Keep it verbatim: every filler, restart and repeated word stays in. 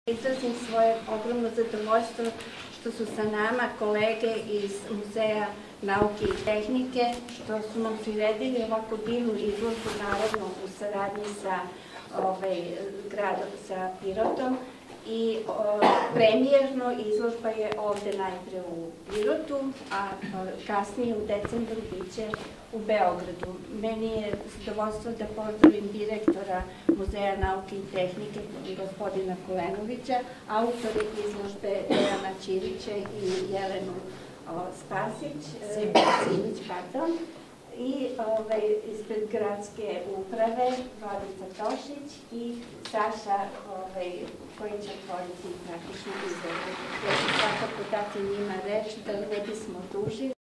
Izrazim svoje ogromno zadovoljstvo što su sa nama kolege iz Muzeja nauke i tehnike, što su nam priredili ovako divnu izložbu, naravno u saradnji sa ovaj, gradom, sa Pirotom. I o, premijerno izložba je ovde najpre u Pirotu, a o, kasnije u decembru biće u Beogradu. Meni je zadovoljstvo da pozdravim direktora Muzeja nauke i tehnike, gospodina Kolenovića, autore izložbe Dejana Ćirića i Jelenu o, Spasić, Simić, pardon, i ovaj, ispred gradske uprave Vladica Tošić i Saša ovaj, koji će otvoriti praktičnu izložbu. Ja ću svakako dati njima reč da ne bismo dužili.